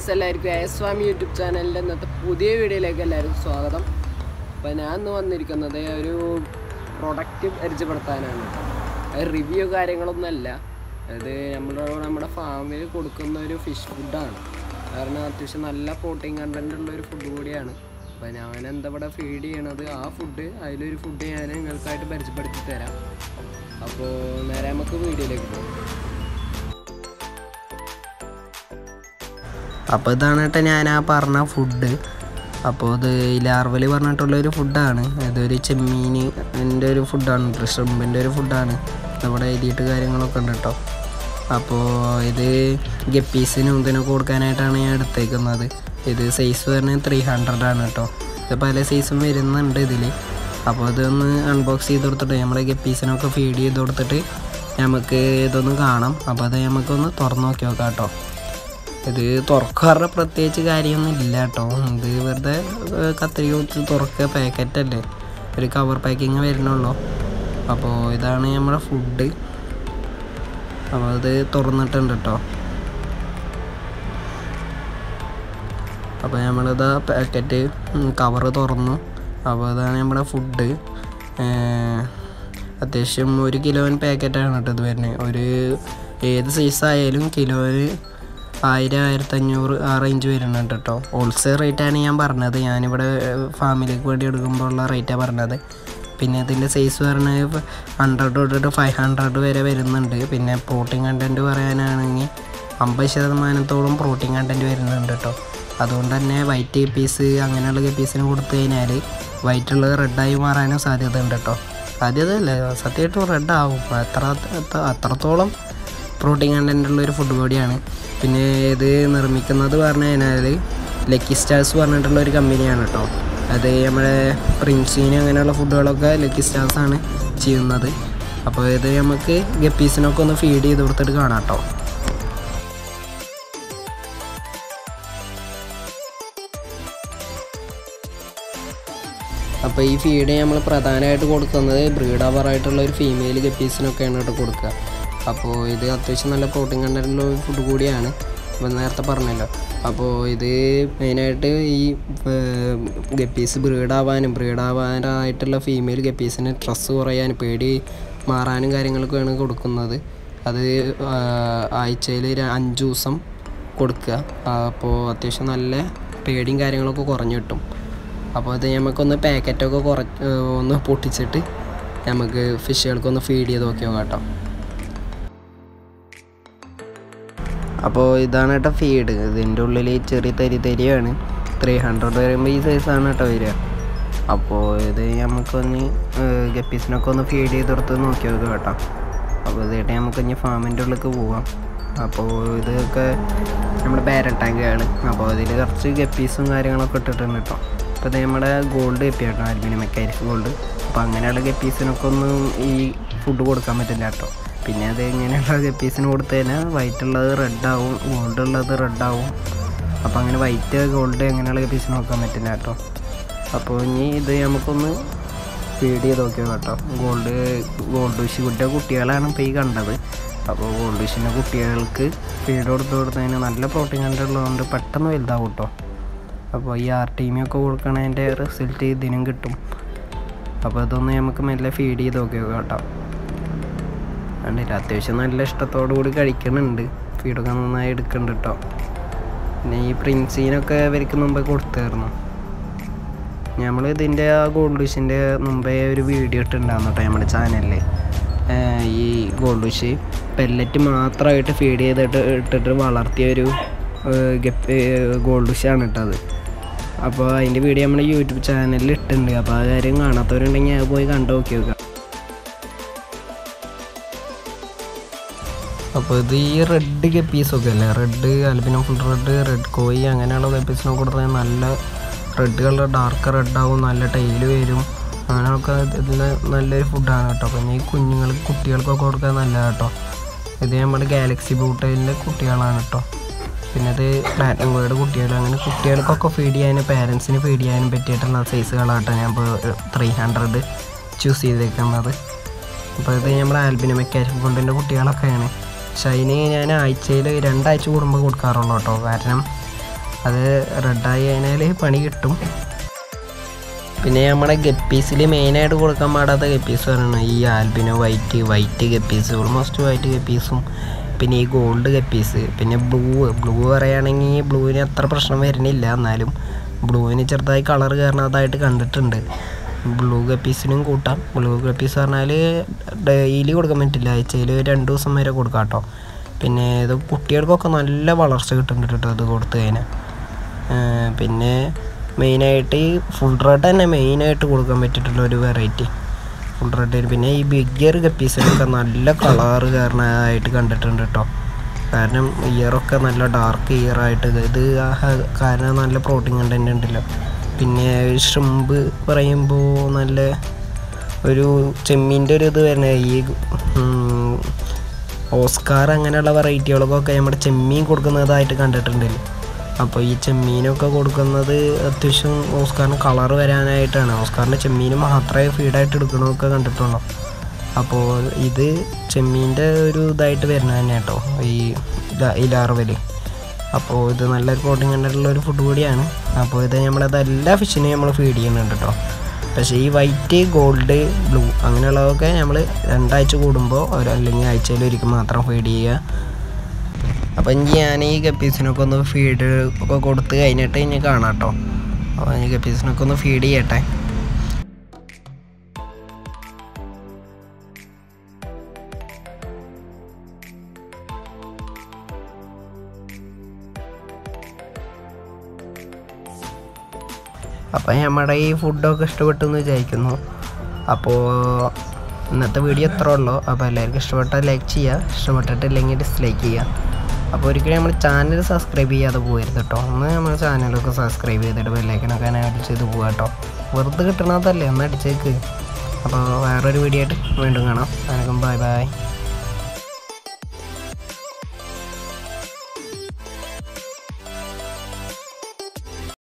എല്ലാവർക്കും ASWAM YouTube ചാനലിൻ്റെ ഇന്നത്തെ പുതിയ വീഡിയോയിലേക്ക് എല്ലാവർക്കും സ്വാഗതം. അപ്പോൾ ഞാൻ ഇന്ന് വന്നിരിക്കുന്നത് ഒരു പ്രൊഡക്റ്റ് പരിചയപ്പെടുത്താനാണ്. അത് റിവ്യൂ കാര്യങ്ങളൊന്നുമല്ല. അത് നമ്മുടെ ഫാമിൽ കൊടുക്കുന്ന ഒരു ഫിഷ് ഫുഡാണ്. കാരണം അത്യാവശ്യം നല്ല പ്രോട്ടീൻ കണ്ടൻ്റ് ഉള്ളൊരു ഫുഡ് കൂടിയാണ്. അപ്പോൾ ഞാൻ എന്താ ഇവിടെ ഫീഡ് ചെയ്യണത് ആ ഫുഡ്, അതിലൊരു ഫുഡ് ഞാൻ നിങ്ങൾക്കായിട്ട് പരിചയപ്പെടുത്തി തരാം. അപ്പോൾ നേരെ നമുക്ക് വീഡിയോയിലേക്ക് പോകും. അപ്പോൾ ഇതാണ് കേട്ടോ ഞാൻ ആ പറഞ്ഞ ഫുഡ്. അപ്പോൾ ഇത് E-larval പറഞ്ഞിട്ടുള്ളൊരു ഫുഡാണ്. ഇതൊരു ചെമ്മീനിൻ്റെ ഒരു ഫുഡാണ്, ഷ്രിമ്പിൻ്റെ ഒരു ഫുഡാണ്. നമ്മുടെ എഴുതിയിട്ട് കാര്യങ്ങളൊക്കെ ഉണ്ട് കേട്ടോ. അപ്പോൾ ഇത് ഗപ്പീസിനും ഇതിനൊക്കെ കൊടുക്കാനായിട്ടാണ് ഞാൻ എടുത്തേക്കുന്നത്. ഇത് സൈസ് പറഞ്ഞാൽ 300 ആണ് കേട്ടോ. ഇത് പല സൈസും വരുന്നുണ്ട് ഇതിൽ. അപ്പോൾ ഇതൊന്ന് അൺബോക്സ് ചെയ്ത് കൊടുത്തിട്ട് നമ്മുടെ ഗപ്പീസിനൊക്കെ ഫീഡ് ചെയ്ത് കൊടുത്തിട്ട് നമുക്ക് ഇതൊന്ന് കാണാം. അപ്പോൾ അത് നമുക്കൊന്ന് തുറന്ന് നോക്കി നോക്കാം കേട്ടോ. ഇത് തുറക്കാറുടെ പ്രത്യേകിച്ച് കാര്യമൊന്നും ഇല്ല കേട്ടോ. ഇത് വെറുതെ കത്തിരിക്ക വെച്ച് തുറക്കുക, പാക്കറ്റല്ലേ, ഒരു കവർ പാക്കിങ് വരുന്നുള്ളൂ. അപ്പോൾ ഇതാണ് നമ്മുടെ ഫുഡ്. അപ്പോൾ ഇത് തുറന്നിട്ടുണ്ട് കേട്ടോ. അപ്പോൾ നമ്മളിതാ പാക്കറ്റ് കവറ് തുറന്നു. അപ്പോൾ ഇതാണ് നമ്മുടെ ഫുഡ്. അത്യാവശ്യം 1 കിലോന് പാക്കറ്റാണ് കേട്ടോ ഇത് വരുന്നത്. ഒരു ഏത് സൈസായാലും കിലോന് 1000-1500 ആ റേഞ്ച് വരുന്നുണ്ട് കേട്ടോ. ഹോൾസെയിൽ റേറ്റാണ് ഞാൻ പറഞ്ഞത്. ഞാനിവിടെ ഫാമിലിക്ക് വേണ്ടി എടുക്കുമ്പോൾ ഉള്ള റേറ്റാണ് പറഞ്ഞത്. പിന്നെ ഇതിൻ്റെ സൈസ് പറഞ്ഞത് 100 തൊട്ടിട്ട് 500 വരെ വരുന്നുണ്ട്. പിന്നെ പ്രോട്ടീൻ കണ്ടൻറ്റ് പറയാനാണെങ്കിൽ 50% പ്രോട്ടീൻ കണ്ടൻറ്റ് വരുന്നുണ്ട് കേട്ടോ. അതുകൊണ്ട് തന്നെ വൈറ്റ് പീസ് അങ്ങനെയുള്ള പീസിന് കൊടുത്തു കഴിഞ്ഞാൽ വൈറ്റുള്ളത് റെഡായി മാറാനും സാധ്യത ഉണ്ട് കേട്ടോ. സാധ്യതയല്ല, സത്യമായിട്ടും റെഡാവും. അത്രത്തോളം പ്രോട്ടീൻ കണ്ടൻറ്റുള്ളൊരു ഫുഡ് കൂടിയാണ്. പിന്നെ ഇത് നിർമ്മിക്കുന്നത് പറഞ്ഞു കഴിഞ്ഞാൽ ലക്കി സ്റ്റാർസ് പറഞ്ഞിട്ടുള്ളൊരു കമ്പനിയാണ് കേട്ടോ. അത് നമ്മുടെ പ്രിൻസീന് അങ്ങനെയുള്ള ഫുഡുകളൊക്കെ ലക്കി സ്റ്റാർസാണ് ചെയ്യുന്നത്. അപ്പോൾ ഇത് നമുക്ക് ഗപ്പീസിനൊക്കെ ഒന്ന് ഫീഡ് ചെയ്ത് കൊടുത്തിട്ട് കാണാം കേട്ടോ. അപ്പോൾ ഈ ഫീഡ് നമ്മൾ പ്രധാനമായിട്ട് കൊടുക്കുന്നത് ബ്രീഡാവറായിട്ടുള്ള ഒരു ഫീമെയിൽ ഗപ്പീസിനൊക്കെയാണ് കേട്ടോ കൊടുക്കുക. അപ്പോൾ ഇത് അത്യാവശ്യം നല്ല പ്രോട്ടീൻ കണ്ടൻറ്റുള്ള ഫുഡ് കൂടിയാണ്. അപ്പോൾ നേരത്തെ പറഞ്ഞല്ലോ. അപ്പോൾ ഇത് മെയിനായിട്ട് ഈ ഗപ്പീസ് ബ്രീഡാവാനായിട്ടുള്ള ഫീമെയിൽ ഗപ്പീസിന് സ്ട്രെസ് കുറയാനും പേടി മാറാനും കാര്യങ്ങളൊക്കെയാണ് കൊടുക്കുന്നത്. അത് ആഴ്ചയിൽ 5 ദിവസം കൊടുക്കുക. അപ്പോൾ അത്യാവശ്യം നല്ല പേടിയും കാര്യങ്ങളൊക്കെ കുറഞ്ഞു കിട്ടും. അപ്പോൾ അത് നമുക്കൊന്ന് പാക്കറ്റൊക്കെ ഒന്ന് പൊട്ടിച്ചിട്ട് നമുക്ക് ഫിഷുകൾക്കൊന്ന് ഫീഡ് ചെയ്ത് നോക്കിയോ കേട്ടോ. അപ്പോൾ ഇതാണ് കേട്ടോ ഫീഡ്. ഇതിൻ്റെ ഉള്ളിൽ ചെറിയ തരിയാണ്. 300 വരുമ്പോൾ ഈ സൈസാണ് കേട്ടോ വരിക. അപ്പോൾ ഇത് നമുക്കൊന്ന് ഗപ്പീസിനൊക്കെ ഒന്ന് ഫീഡ് ചെയ്ത് കൊടുത്ത് നോക്കി നോക്കുക കേട്ടോ. അപ്പോൾ ഇതായിട്ട് നമുക്കിനി ഫാമിൻ്റെ ഉള്ളിലേക്ക് പോവാം. അപ്പോൾ ഇതൊക്കെ നമ്മുടെ ബാരൽ ടാങ്കാണ്. അപ്പോൾ അതിൽ കുറച്ച് ഗപ്പീസും കാര്യങ്ങളൊക്കെ ഇട്ടിട്ടുണ്ട് കേട്ടോ. അപ്പോൾ ഇത് നമ്മുടെ ഗോൾഡ് ഗപ്പി കേട്ടോ, അൽബിനോമെക്കാരിസ് ഗോൾഡ്. അപ്പോൾ അങ്ങനെയുള്ള ഗപ്പീസിനൊക്കെ ഒന്നും ഈ ഫുഡ് കൊടുക്കാൻ പറ്റില്ല കേട്ടോ. പിന്നെ അത് ഇങ്ങനെയുള്ള ഗപ്പീസിന് കൊടുത്തു കഴിഞ്ഞാൽ വൈറ്റുള്ളത് റെഡാവും, ഗോൾഡ് ഉള്ളത് റെഡാവും. അപ്പോൾ അങ്ങനെ വൈറ്റ് ഗോൾഡ് അങ്ങനെയുള്ള ഗപ്പീസിന് നോക്കാൻ പറ്റില്ല കേട്ടോ. അപ്പോൾ ഇനി ഇത് നമുക്കൊന്ന് ഫീഡ് ചെയ്ത് നോക്കിയോ കേട്ടോ. ഗോൾഡ് ഫിഷിൻ്റെ കുട്ടികളാണ് ഇപ്പോൾ ഈ കണ്ടത്. അപ്പോൾ ഗോൾഡ് ഫിഷിൻ്റെ കുട്ടികൾക്ക് ഫീഡ് കൊടുത്തതിന് നല്ല പ്രോട്ടീൻ കണ്ടന്റ് ഉള്ളതുകൊണ്ട് പെട്ടെന്ന് വലുതാവും കേട്ടോ. അപ്പോൾ ഈ ആർട്ടീമിയൊക്കെ കൊടുക്കണതിൻ്റെ റിസൾട്ട് ഇതിനും കിട്ടും. അപ്പോൾ ഇതൊന്ന് നമുക്ക് മെല്ലെ ഫീഡ് ചെയ്ത് നോക്കിയോ കേട്ടോ. കണ്ടില്ല, അത്യാവശ്യം നല്ല ഇഷ്ടത്തോടു കൂടി കഴിക്കുന്നുണ്ട്. ഫീഡൊക്കെ നന്നായി എടുക്കുന്നുണ്ട് കേട്ടോ. പിന്നെ ഈ പ്രിൻസീനൊക്കെ ഇവർക്ക് മുമ്പേ കൊടുത്തായിരുന്നു. നമ്മൾ ഇതിൻ്റെ ആ ഗോൾഡ് ഫിഷിൻ്റെ മുമ്പേ ഒരു വീഡിയോ ഇട്ടുണ്ടായിരുന്നു കേട്ടോ നമ്മുടെ ചാനലിൽ. ഈ ഗോൾഡ് ഫിഷ് പെല്ലറ്റ് മാത്രമായിട്ട് ഫീഡ് ചെയ്തിട്ട് ഇട്ടിട്ട് വളർത്തിയൊരു ഗോൾഡ് ഫിഷാണ് ഇട്ടത്. അപ്പോൾ അതിൻ്റെ വീഡിയോ നമ്മുടെ യൂട്യൂബ് ചാനലിൽ ഇട്ടിട്ടുണ്ട്. അപ്പോൾ ആ കാര്യം കാണാത്തവരുണ്ടെങ്കിൽ അത് പോയി കണ്ടു നോക്കി നോക്കുക. അപ്പോൾ ഇത് ഈ റെഡ് ഗപ്പീസൊക്കെ അല്ലേ, റെഡ് അൽബിനോ ഫുൾ റെഡ് കോയി അങ്ങനെയുള്ള ഗപ്പീസിനൊക്കെ കൊടുത്താൽ നല്ല റെഡ് കളർ ഡാർക്ക് റെഡാവും, നല്ല ടൈല് വരും. അങ്ങനെയൊക്കെ ഇതിൽ നല്ലൊരു ഫുഡാണ് കേട്ടോ. പിന്നെ ഈ കുട്ടികൾക്കൊക്കെ കൊടുക്കാൻ നല്ലതാണ് കേട്ടോ. ഇത് നമ്മുടെ ഗാലക്സി ബ്ലൂട്ടൈലിൻ്റെ കുട്ടികളാണ് കേട്ടോ. പിന്നെ ഇത് പ്ലാറ്റിനം വേർഡ് കുട്ടികൾ, അങ്ങനെ കുട്ടികൾക്കൊക്കെ ഫീഡ് ചെയ്യാനും പാരൻസിന് ഫീഡ് ചെയ്യാനും പറ്റിയിട്ടുള്ള സൈസുകളാട്ടോ ഞാൻ ഇപ്പോൾ 300 ചൂസ് ചെയ്തേക്കുന്നത്. അപ്പോൾ ഇത് നമ്മുടെ അൽബിനോമെക്കാരിസ് ഗോൾഡിൻ്റെ കുട്ടികളൊക്കെയാണ്. പക്ഷെ അതിന് ഞാൻ ആഴ്ചയിൽ 2 ആഴ്ച കൂടുമ്പോൾ കൊടുക്കാറുള്ളൂ കേട്ടോ. കാരണം അത് റെഡായി കഴിഞ്ഞാൽ പണി കിട്ടും. പിന്നെ നമ്മുടെ ഗപ്പീസിൽ മെയിനായിട്ട് കൊടുക്കാൻ പാടാത്ത ഗപ്പീസ് പറയുന്നത് ഈ albino white guppies, almost white ഗപ്പീസും പിന്നെ ഈ ഗോൾഡ് ഗപ്പീസ്, പിന്നെ ബ്ലൂ പറയുകയാണെങ്കിൽ ബ്ലൂവിന് അത്ര പ്രശ്നം വരുന്നില്ല, എന്നാലും ബ്ലൂവിന് ചെറുതായി കളർ കയറുന്നതായിട്ട് കണ്ടിട്ടുണ്ട്. ബ്ലൂ ഗപ്പീസിനും കൂട്ടാം. ബ്ലൂ ഗപ്പീസ് പറഞ്ഞാൽ ഡെയിലി കൊടുക്കാൻ പറ്റില്ല, ആഴ്ചയിൽ 2 ദിവസം വരെ കൊടുക്കാം കേട്ടോ. പിന്നെ ഇത് കുട്ടികൾക്കൊക്കെ നല്ല വളർച്ച കിട്ടുന്നുണ്ട് കേട്ടോ അത് കൊടുത്തു കഴിഞ്ഞാൽ. പിന്നെ മെയിനായിട്ട് ഈ ഫുൾ റെഡ് തന്നെ മെയിനായിട്ട് കൊടുക്കാൻ പറ്റിയിട്ടുള്ള ഒരു വെറൈറ്റി ഫുൾ റെഡ്. പിന്നെ ഈ ബിഗ്ഗർ ഗപ്പീസിനൊക്കെ നല്ല കളറ് കയറുന്നതായിട്ട് കണ്ടിട്ടുണ്ട് കേട്ടോ. കാരണം ഇയറൊക്കെ നല്ല ഡാർക്ക് ഇയറായിട്ട് ഇത് കാരണം നല്ല പ്രോട്ടീൻ കണ്ടൻറ് ഉണ്ടല്ലോ. പിന്നെ ഷ്രിമ്പ് പറയുമ്പോൾ നല്ല ഒരു ചെമ്മീൻ്റെ ഒരു ഇത് വരുന്നത് ഈ ഓസ്കാർ അങ്ങനെയുള്ള വെറൈറ്റികൾക്കൊക്കെ നമ്മുടെ ചെമ്മീൻ കൊടുക്കുന്നതായിട്ട് കണ്ടിട്ടുണ്ടല്ലോ. അപ്പോൾ ഈ ചെമ്മീനൊക്കെ കൊടുക്കുന്നത് അത്യാവശ്യം ഓസ്കാറിന് കളർ വരാനായിട്ടാണ്. ഓസ്കാറിൻ്റെ ചെമ്മീൻ മാത്രമേ ഫീഡായിട്ട് എടുക്കണമൊക്കെ കണ്ടിട്ടുള്ളൂ. അപ്പോൾ ഇത് ചെമ്മീൻ്റെ ഒരു ഇതായിട്ട് വരുന്നത് തന്നെ കേട്ടോ ഈ ലാർവൽ. അപ്പോൾ ഇത് നല്ലൊരു പ്രോട്ടീൻ കണ്ടിട്ടുള്ള ഒരു ഫുഡ് കൂടിയാണ്. അപ്പോൾ ഇത് എല്ലാ ഫിഷിനെയും നമ്മൾ ഫീഡ് ചെയ്യുന്നുണ്ട് കേട്ടോ. പക്ഷേ ഈ വൈറ്റ് ഗോൾഡ് ബ്ലൂ അങ്ങനെയുള്ളതൊക്കെ നമ്മൾ 2 ആഴ്ച കൂടുമ്പോൾ അല്ലെങ്കിൽ ആഴ്ചയിൽ ഒരിക്കൽ മാത്രം ഫീഡ് ചെയ്യുക. അപ്പം ഇനി ഞാൻ ഈ ഗപ്പീസിനൊക്കെ ഒന്ന് ഫീഡ് ഒക്കെ കൊടുത്ത് കഴിഞ്ഞിട്ട് ഇനി കാണാം കേട്ടോ. അപ്പോൾ ഈ ഗപ്പീസിനൊക്കെ ഒന്ന് ഫീഡ് ചെയ്യട്ടെ. അപ്പം നമ്മുടെ ഈ ഫുഡൊക്കെ ഇഷ്ടപ്പെട്ടു എന്ന് വിചാരിക്കുന്നു. അപ്പോൾ ഇന്നത്തെ വീഡിയോ എത്ര ഉള്ളൂ. അപ്പോൾ എല്ലാവർക്കും ഇഷ്ടപ്പെട്ടാൽ ലൈക്ക് ചെയ്യുക, ഇഷ്ടപ്പെട്ടിട്ടില്ലെങ്കിൽ ഡിസ്ലൈക്ക് ചെയ്യുക. അപ്പോൾ ഒരിക്കലും നമ്മൾ ചാനൽ സബ്സ്ക്രൈബ് ചെയ്യാതെ പോകരുത് കേട്ടോ. ഒന്ന് നമ്മൾ ചാനലൊക്കെ സബ്സ്ക്രൈബ് ചെയ്തിട്ട് ബെല്ലൈക്കനൊക്കെ അടിച്ചത് പോകാം കേട്ടോ. വെറുതെ കിട്ടണതല്ലേ ഒന്ന് അടിച്ചേക്ക്. അപ്പോൾ വേറൊരു വീഡിയോ ആയിട്ട് വീണ്ടും കാണാം. Bye by.